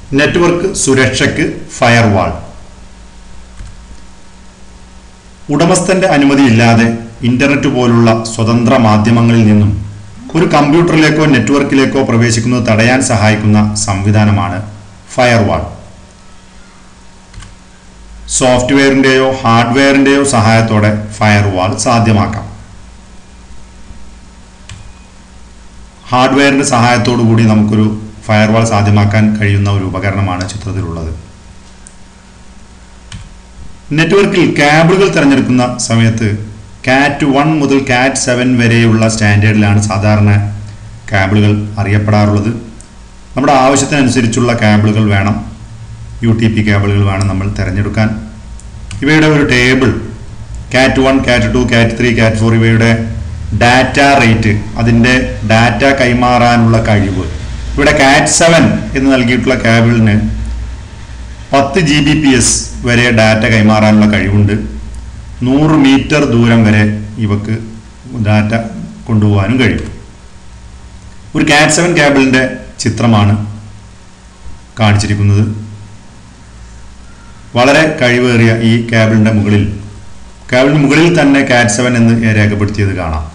Network സുരക്ഷയ്ക്ക് firewall. ഉടമസ്ഥന്റെ അനുമതിയില്ലാതെ internet പോലുള്ള സ്വതന്ത്ര മാധ്യമങ്ങളിൽ നിന്നും ഒരു കമ്പ്യൂട്ടറിലേക്കോ നെറ്റ്വർക്കിലേക്കോ പ്രവേശിക്കുന്നത് തടയാൻ സഹായിക്കുന്ന സംവിധാനമാണ് ഫയർവാൾ. സോഫ്റ്റ്വെയറിന്റെയോ ഹാർഡ്വെയറിന്റെയോ സഹായത്തോടെ ഫയർവാൾ സാധ്യമാക്കാം. ഹാർഡ്വെയറിന്റെ സഹായത്തോടു കൂടി നമുക്കൊരു ഫയർവാൾ സാധ്യമാക്കാൻ കഴിയുന്ന ഒരു ഉപകരണമാണ് ചിത്രത്തിലുള്ളത്. നെറ്റ്വർക്കിൽ കേബിളുകൾ തിരഞ്ഞെടുക്കുന്ന സമയത്ത് കാറ്റ് 1 മുതൽ കാറ്റ് 7 വരെയുള്ള സ്റ്റാൻഡേർഡിലാണ് സാധാരണ കേബിളുകൾ അറിയപ്പെടാറുള്ളത്. നമ്മുടെ ആവശ്യത്തിനനുസരിച്ചുള്ള കേബിളുകൾ വേണം, UTP കേബിളുകൾ വേണം നമ്മൾ തിരഞ്ഞെടുക്കാൻ. ഇവയുടെ ഒരു ടേബിൾ കാറ്റ് 1, കാറ്റ് 2, കാറ്റ് 3, കാറ്റ് 4 ഇവയുടെ ഡാറ്റ റേറ്റ്, അതിൻ്റെ ഡാറ്റ കൈമാറാനുള്ള കഴിവ്. ഇവിടെ കാറ്റ് 7 എന്ന് നൽകിയിട്ടുള്ള കേബിളിന് 10 Gbps വരെ ഡാറ്റ കൈമാറാനുള്ള കഴിവുണ്ട്. 100 മീറ്റർ ദൂരം വരെ ഇവക്ക് ഡാറ്റ കൊണ്ടുപോകാനും കഴിയും. ഒരു കാറ്റ് 7 കേബിളിൻ്റെ ചിത്രമാണ് കാണിച്ചിരിക്കുന്നത്. വളരെ കഴിവേറിയ ഈ കേബിളിന് മുകളിൽ തന്നെ കാറ്റ് 7 എന്ന് രേഖപ്പെടുത്തിയത് കാണാം.